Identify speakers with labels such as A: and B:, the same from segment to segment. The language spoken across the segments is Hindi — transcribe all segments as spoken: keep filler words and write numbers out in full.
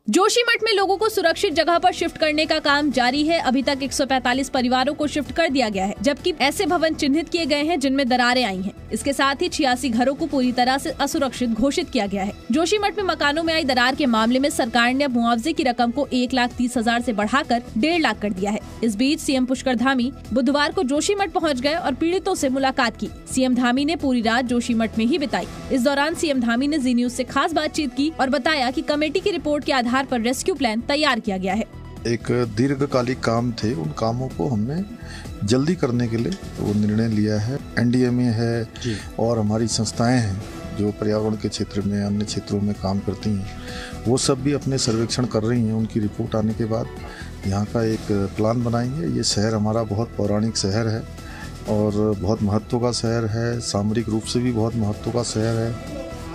A: जोशीमठ में लोगों को सुरक्षित जगह पर शिफ्ट करने का काम जारी है। अभी तक एक सौ पैंतालीस परिवारों को शिफ्ट कर दिया गया है, जबकि ऐसे भवन चिन्हित किए गए हैं जिनमें दरारें आई हैं। इसके साथ ही छियासी घरों को पूरी तरह से असुरक्षित घोषित किया गया है। जोशीमठ में मकानों में आई दरार के मामले में सरकार ने अब मुआवजे की रकम को एक लाख तीस हजार से बढ़ाकर डेढ़ लाख कर दिया है। इस बीच सीएम पुष्कर धामी बुधवार को जोशीमठ पहुँच गए और पीड़ितों से मुलाकात की। सीएम धामी ने पूरी रात जोशीमठ में ही बिताई। इस दौरान सीएम धामी ने जी न्यूज से खास बातचीत की और बताया कि कमेटी की रिपोर्ट के आधार पर रेस्क्यू प्लान तैयार किया गया है।
B: एक दीर्घकालिक काम थे, उन कामों को हमने जल्दी करने के लिए वो निर्णय लिया है। एनडीएमए है और हमारी संस्थाएं हैं जो पर्यावरण के क्षेत्र में अन्य क्षेत्रों में काम करती हैं, वो सब भी अपने सर्वेक्षण कर रही हैं। उनकी रिपोर्ट आने के बाद यहाँ का एक प्लान बनाएंगे। ये शहर हमारा बहुत पौराणिक शहर है और बहुत महत्व का शहर है, सामरिक रूप से भी बहुत महत्व का शहर है।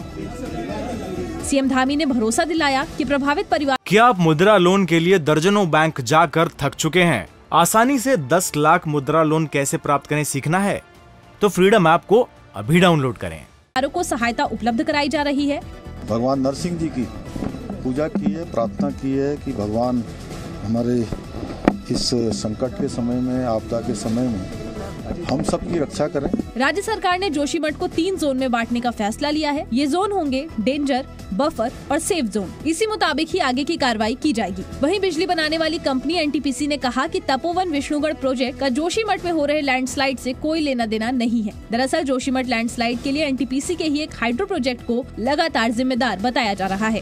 A: सीएम धामी ने भरोसा दिलाया कि प्रभावित परिवार।
C: क्या आप मुद्रा लोन के लिए दर्जनों बैंक जाकर थक चुके हैं? आसानी से दस लाख मुद्रा लोन कैसे प्राप्त करें सीखना है तो फ्रीडम ऐप को अभी डाउनलोड करें।
A: परिवारों को सहायता उपलब्ध कराई जा रही है।
B: भगवान नरसिंह जी की पूजा की है, प्रार्थना की है कि भगवान हमारे इस संकट के समय में, आपदा के समय में हम सबकी रक्षा करें।
A: राज्य सरकार ने जोशीमठ को तीन जोन में बांटने का फैसला लिया है। ये जोन होंगे डेंजर, बफर और सेफ जोन। इसी मुताबिक ही आगे की कार्रवाई की जाएगी। वहीं बिजली बनाने वाली कंपनी एनटीपीसी ने कहा कि तपोवन विष्णुगढ़ प्रोजेक्ट का जोशीमठ में हो रहे लैंडस्लाइड से कोई लेना देना नहीं है। दरअसल जोशीमठ लैंडस्लाइड के लिए एनटीपीसी के ही एक हाइड्रो प्रोजेक्ट को लगातार जिम्मेदार बताया जा रहा है।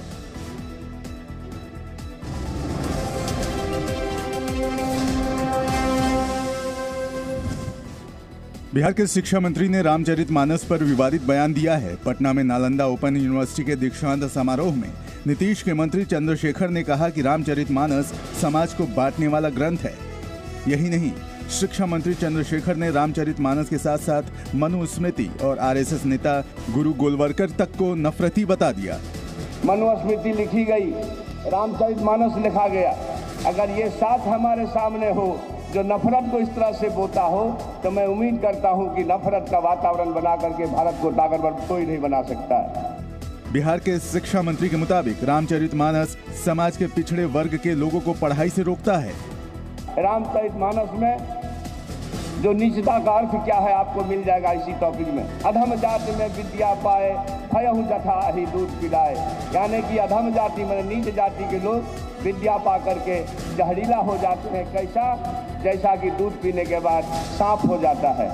D: बिहार के शिक्षा मंत्री ने रामचरितमानस पर विवादित बयान दिया है। पटना में नालंदा ओपन यूनिवर्सिटी के दीक्षांत समारोह में नीतीश के मंत्री चंद्रशेखर ने कहा कि रामचरितमानस समाज को बांटने वाला ग्रंथ है। यही नहीं, शिक्षा मंत्री चंद्रशेखर ने रामचरितमानस के साथ साथ मनुस्मृति और आरएसएस नेता गुरु गोलवलकर तक को नफरती बता दिया।
E: मनुस्मृति लिखी गई, रामचरितमानस लिखा गया। अगर ये साथ हमारे सामने हो जो नफरत को इस तरह से बोता हो, तो मैं उम्मीद करता हूं कि नफरत का वातावरण बना करके भारत को ताकतवर कोई नहीं बना सकता।
D: बिहार के शिक्षा मंत्री के मुताबिक रामचरितमानस समाज के पिछड़े वर्ग के लोगों को पढ़ाई से रोकता है।
E: रामचरितमानस में जो निचता का अर्थ क्या है आपको मिल जाएगा इसी टॉपिक में। अधम जाति में विद्या पाए, भयहु जथा ही दूध पिलाए। यानी कि अधम जाति में नीच जाति के लोग विद्या पा करके जहरीला हो जाते हैं। कैसा? जैसा कि दूध पीने के बाद सांप हो जाता है।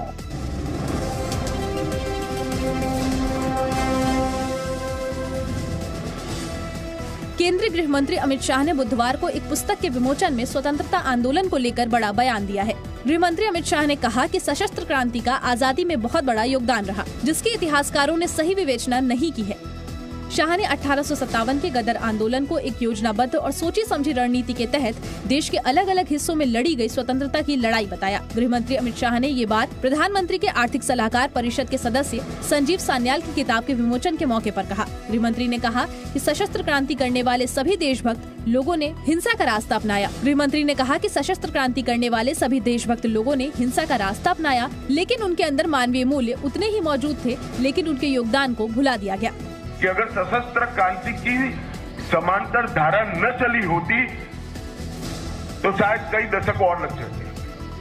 A: केंद्रीय गृह मंत्री अमित शाह ने बुधवार को एक पुस्तक के विमोचन में स्वतंत्रता आंदोलन को लेकर बड़ा बयान दिया है। गृह मंत्री अमित शाह ने कहा कि सशस्त्र क्रांति का आजादी में बहुत बड़ा योगदान रहा, जिसकी इतिहासकारों ने सही विवेचना नहीं की है। शाह ने अठारह सौ सत्तावन के गदर आंदोलन को एक योजनाबद्ध और सोची समझी रणनीति के तहत देश के अलग अलग हिस्सों में लड़ी गई स्वतंत्रता की लड़ाई बताया। गृह मंत्री अमित शाह ने ये बात प्रधानमंत्री के आर्थिक सलाहकार परिषद के सदस्य संजीव सान्याल की किताब के विमोचन के मौके पर कहा। गृह मंत्री ने कहा कि सशस्त्र क्रांति करने वाले सभी देशभक्त लोगों ने हिंसा का रास्ता अपनाया। गृह मंत्री ने कहा कि सशस्त्र क्रांति करने वाले सभी देशभक्त लोगों ने हिंसा का रास्ता अपनाया, लेकिन उनके अंदर मानवीय मूल्य उतने ही मौजूद थे, लेकिन उनके योगदान को भुला दिया गया।
F: कि अगर सशस्त्र क्रांति की समांतर धारा न चली होती तो शायद कई दशक और लग जाते।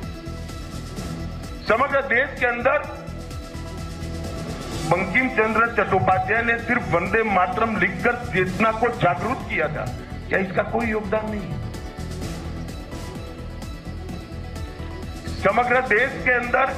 F: समग्र देश के अंदर बंकिम चंद्र चट्टोपाध्याय ने सिर्फ वंदे मातरम लिखकर चेतना को जागरूक किया था। क्या इसका कोई योगदान नहीं है? समग्र देश के अंदर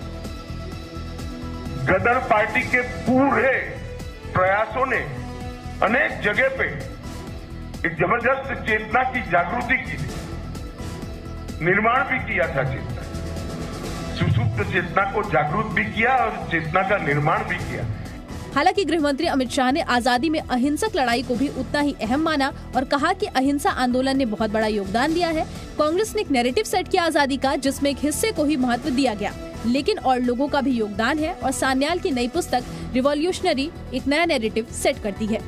F: गदर पार्टी के पूरे प्रयासों ने अनेक जगह पे एक जबरदस्त चेतना की जागृति की, निर्माण भी किया था। चेतना, सुसुप्त चेतना को जागृत भी किया और चेतना का निर्माण भी किया।
A: हालांकि गृह मंत्री अमित शाह ने आजादी में अहिंसक लड़ाई को भी उतना ही अहम माना और कहा कि अहिंसा आंदोलन ने बहुत बड़ा योगदान दिया है। कांग्रेस ने एक नैरेटिव सेट किया आजादी का, जिसमें एक हिस्से को ही महत्व दिया गया, लेकिन और लोगों का भी योगदान है। और सान्याल की नई पुस्तक रिवॉल्यूशनरी एक नया नैरेटिव सेट करती है।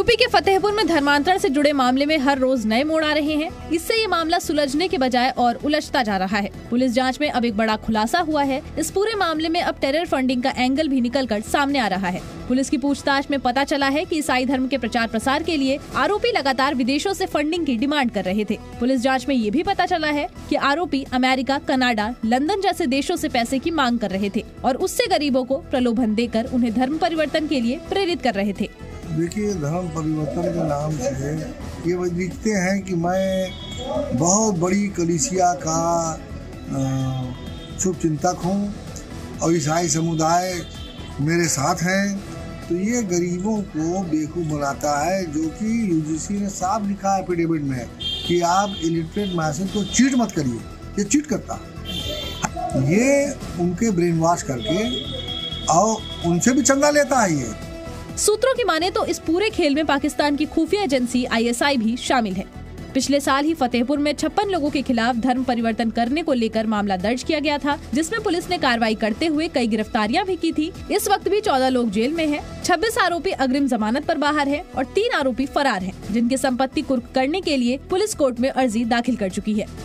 A: यूपी के फतेहपुर में धर्मांतरण से जुड़े मामले में हर रोज नए मोड़ आ रहे हैं। इससे ये मामला सुलझने के बजाय और उलझता जा रहा है। पुलिस जांच में अब एक बड़ा खुलासा हुआ है। इस पूरे मामले में अब टेरर फंडिंग का एंगल भी निकलकर सामने आ रहा है। पुलिस की पूछताछ में पता चला है कि ईसाई धर्म के प्रचार प्रसार के लिए आरोपी लगातार विदेशों से फंडिंग की डिमांड कर रहे थे। पुलिस जांच में ये भी पता चला है कि आरोपी अमेरिका, कनाडा, लंदन जैसे देशों से पैसे की मांग कर रहे थे और उससे गरीबों को प्रलोभन देकर उन्हें धर्म परिवर्तन के लिए प्रेरित कर रहे थे।
G: देखिए, धर्म परिवर्तन के नाम से ये लिखते हैं कि मैं बहुत बड़ी कलीसिया का शुभ चिंतक हूँ और ईसाई समुदाय मेरे साथ हैं, तो ये गरीबों को बेवकूफ़ बनाता है। जो कि यूजीसी ने साफ लिखा है एफिडेविट में कि आप इलिटरेट मैसेज को चीट मत करिए, ये चीट करता है। ये उनके ब्रेन वॉश करके और उनसे भी चंदा लेता है। ये
A: सूत्रों की माने तो इस पूरे खेल में पाकिस्तान की खुफिया एजेंसी आई एस आई भी शामिल है। पिछले साल ही फतेहपुर में छप्पन लोगों के खिलाफ धर्म परिवर्तन करने को लेकर मामला दर्ज किया गया था, जिसमें पुलिस ने कार्रवाई करते हुए कई गिरफ्तारियां भी की थी। इस वक्त भी चौदह लोग जेल में हैं, छब्बीस आरोपी अग्रिम जमानत पर बाहर हैं और तीन आरोपी फरार हैं, जिनकी संपत्ति कुर्क करने के लिए पुलिस कोर्ट में अर्जी दाखिल कर चुकी है।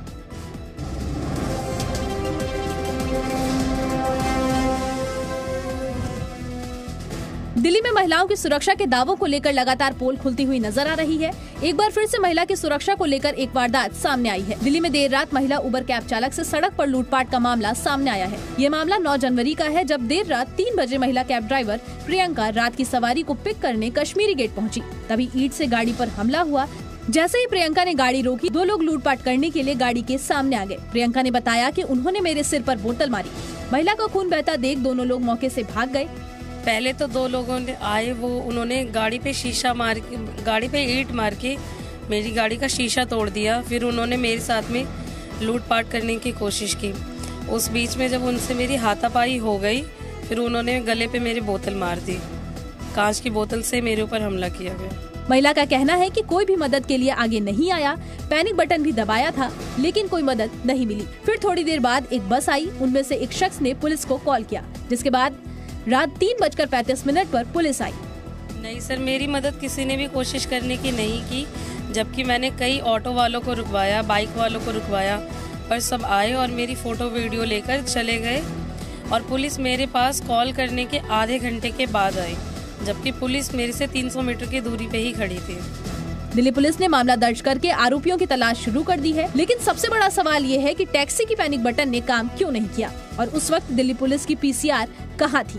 A: दिल्ली में महिलाओं की सुरक्षा के दावों को लेकर लगातार पोल खुलती हुई नजर आ रही है। एक बार फिर से महिला की सुरक्षा को लेकर एक वारदात सामने आई है। दिल्ली में देर रात महिला उबर कैब चालक से सड़क पर लूटपाट का मामला सामने आया है। ये मामला नौ जनवरी का है, जब देर रात तीन बजे महिला कैब ड्राइवर प्रियंका रात की सवारी को पिक करने कश्मीरी गेट पहुंची। तभी ईंट से गाड़ी पर हमला हुआ। जैसे ही प्रियंका ने गाड़ी रोकी, दो लोग लूटपाट करने के लिए गाड़ी के सामने आ गए। प्रियंका ने बताया कि उन्होंने मेरे सिर पर बोतल मारी। महिला का खून बहता देख दोनों लोग मौके से भाग गए।
H: पहले तो दो लोगों ने आए, वो उन्होंने गाड़ी पे शीशा मार के गाड़ी पे ईंट मार के मेरी गाड़ी का शीशा तोड़ दिया। फिर उन्होंने मेरे साथ में लूटपाट करने की कोशिश की। उस बीच में जब उनसे मेरी हाथापाई हो गई, फिर उन्होंने गले पे मेरी बोतल मार दी। कांच की बोतल से मेरे ऊपर हमला किया गया।
A: महिला का कहना है कि कोई भी मदद के लिए आगे नहीं आया। पैनिक बटन भी दबाया था, लेकिन कोई मदद नहीं मिली। फिर थोड़ी देर बाद एक बस आई। उनमें से एक शख्स ने पुलिस को कॉल किया, जिसके बाद रात तीन बजकर पैंतीस मिनट पर पुलिस आई।
H: नहीं सर, मेरी मदद किसी ने भी कोशिश करने की नहीं की, जबकि मैंने कई ऑटो वालों को रुकवाया, बाइक वालों को रुकवाया, पर सब आए और मेरी फोटो वीडियो लेकर चले गए। और पुलिस मेरे पास कॉल करने के आधे घंटे के बाद आई, जबकि पुलिस मेरे से तीन सौ मीटर की दूरी पे ही खड़ी थी।
A: दिल्ली पुलिस ने मामला दर्ज करके आरोपियों की तलाश शुरू कर दी है, लेकिन सबसे बड़ा सवाल ये है कि टैक्सी की पैनिक बटन ने काम क्यों नहीं किया और उस वक्त दिल्ली पुलिस की पी सी आर कहाँ थी।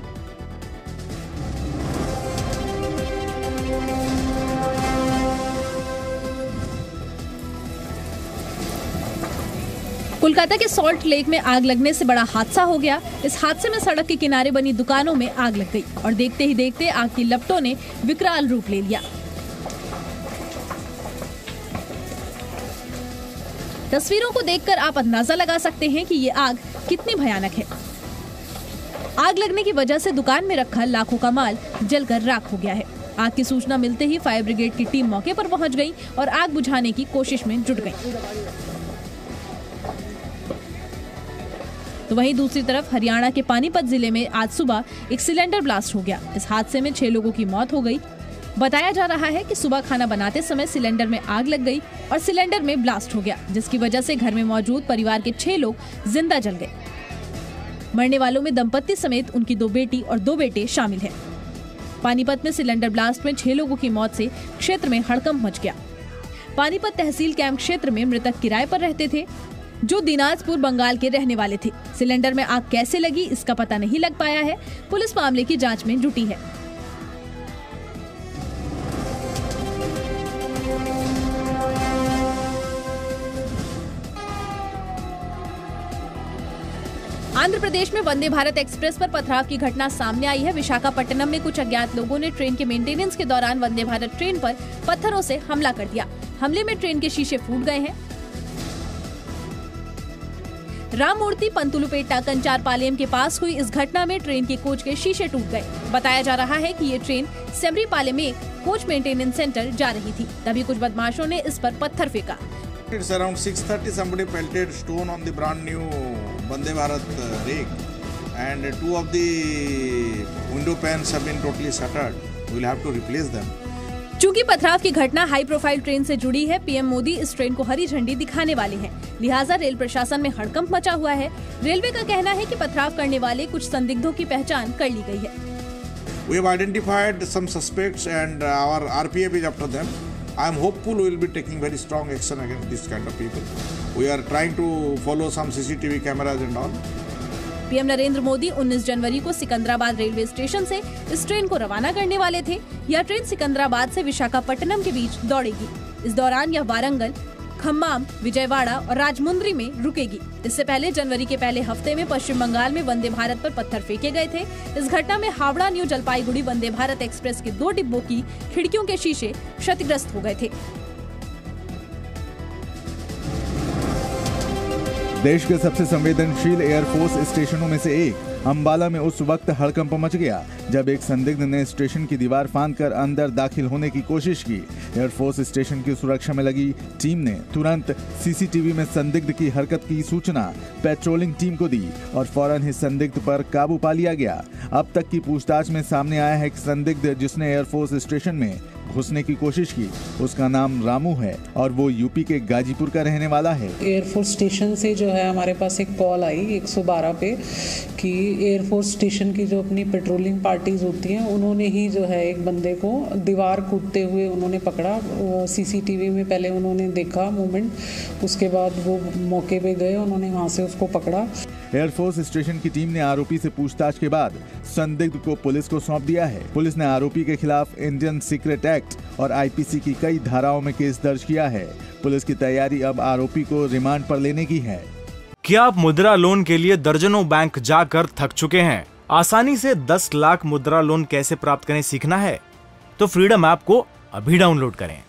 A: कोलकाता के सॉल्ट लेक में आग लगने से बड़ा हादसा हो गया। इस हादसे में सड़क के किनारे बनी दुकानों में आग लग गई और देखते ही देखते आग की लपटों ने विकराल रूप ले लिया। तस्वीरों को देखकर आप अंदाजा लगा सकते हैं कि ये आग कितनी भयानक है। आग लगने की वजह से दुकान में रखा लाखों का माल जलकर राख हो गया है। आग की सूचना मिलते ही फायर ब्रिगेड की टीम मौके पर पहुंच गई और आग बुझाने की कोशिश में जुट गई। तो वहीं दूसरी तरफ हरियाणा के पानीपत जिले में आज सुबह एक सिलेंडर ब्लास्ट हो गया। इस हादसे में छह लोगों की मौत हो गई। बताया जा रहा है कि सुबह खाना बनाते समय सिलेंडर में आग लग गई और सिलेंडर में ब्लास्ट हो गया, जिसकी वजह से घर में मौजूद परिवार के छह लोग जिंदा जल गए। मरने वालों में दंपत्ति समेत उनकी दो बेटी और दो बेटे शामिल हैं। पानीपत में सिलेंडर ब्लास्ट में छह लोगों की मौत से क्षेत्र में हड़कंप मच गया। पानीपत तहसील कैंप क्षेत्र में मृतक किराए पर रहते थे, जो दिनाजपुर बंगाल के रहने वाले थे। सिलेंडर में आग कैसे लगी, इसका पता नहीं लग पाया है। पुलिस मामले की जांच में जुटी है। आंध्र प्रदेश में वंदे भारत एक्सप्रेस पर पथराव की घटना सामने आई है। विशाखापट्टनम में कुछ अज्ञात लोगों ने ट्रेन के मेंटेनेंस के दौरान वंदे भारत ट्रेन पर पत्थरों से हमला कर दिया। हमले में ट्रेन के शीशे फूट गए हैं। राममूर्ति पंतुलुपेटा कंचारपालेम के पास हुई इस घटना में ट्रेन के कोच के शीशे टूट गए। बताया जा रहा है कि ये ट्रेन सेमरीपालेम में कोच मेंटेनेंस सेंटर जा रही थी, तभी कुछ बदमाशों ने इस पर पत्थर फेंका।
I: It's around six thirty. Somebody pelted stone on the brand new Vande Bharat uh, rig, and two of the window panes have been totally shattered. We'll have to replace them.
A: चूंकि पथराव की घटना हाई प्रोफाइल ट्रेन से जुड़ी है, पीएम मोदी इस ट्रेन को हरी झंडी दिखाने वाले हैं। लिहाजा रेल प्रशासन में हड़कंप मचा हुआ है। रेलवे का कहना है कि पथराव करने वाले कुछ संदिग्धों की पहचान कर ली गई है।
I: We have identified some suspects and our R P F is after them. I am hopeful we will be taking very strong action against this kind of people. We are trying to follow some C C T V cameras and all.
A: PM Narendra Modi उन्नीस जनवरी को सिकंदराबाद रेलवे स्टेशन से इस ट्रेन को रवाना करने वाले थे। यह ट्रेन सिकंदराबाद से विशाखापट्टनम के बीच दौड़ेगी। इस दौरान यह वारंगल, खम्माम, विजयवाड़ा और राजमुंद्री में रुकेगी। इससे पहले जनवरी के पहले हफ्ते में पश्चिम बंगाल में वंदे भारत पर पत्थर फेंके गए थे। इस घटना में हावड़ा न्यू जलपाईगुड़ी वंदे भारत एक्सप्रेस के दो डिब्बों की खिड़कियों के शीशे क्षतिग्रस्त हो गए थे।
D: देश के सबसे संवेदनशील एयरफोर्स स्टेशनों में से एक अंबाला में उस वक्त हड़कंप मच गया जब एक संदिग्ध ने स्टेशन की दीवार फांदकर अंदर दाखिल होने की कोशिश की। एयरफोर्स स्टेशन की सुरक्षा में लगी टीम ने तुरंत सीसीटीवी में संदिग्ध की हरकत की सूचना पेट्रोलिंग टीम को दी और फौरन ही संदिग्ध पर काबू पा लिया गया। अब तक की पूछताछ में सामने आया है कि संदिग्ध जिसने एयरफोर्स स्टेशन में घुसने की कोशिश की उसका नाम रामू है और वो यूपी के गाजीपुर का रहने वाला है।
J: एयरफोर्स स्टेशन से जो है हमारे पास एक कॉल आई एक सौ बारह पे कि एयरफोर्स स्टेशन की जो अपनी पेट्रोलिंग पार्टीज होती हैं उन्होंने ही जो है एक बंदे को दीवार कूदते हुए उन्होंने पकड़ा। सीसीटीवी में पहले उन्होंने देखा मूवमेंट, उसके बाद वो मौके पे गए, उन्होंने वहाँ से उसको पकड़ा।
D: एयरफोर्स स्टेशन की टीम ने आरोपी से पूछताछ के बाद संदिग्ध को पुलिस को सौंप दिया है। पुलिस ने आरोपी के खिलाफ इंडियन सीक्रेट एक्ट और आईपीसी की कई धाराओं में केस दर्ज किया है। पुलिस की तैयारी अब आरोपी को रिमांड पर लेने की है।
C: क्या आप मुद्रा लोन के लिए दर्जनों बैंक जाकर थक चुके हैं? आसानी से दस लाख मुद्रा लोन कैसे प्राप्त करें सीखना है? तो फ्रीडम ऐप को अभी डाउनलोड करें।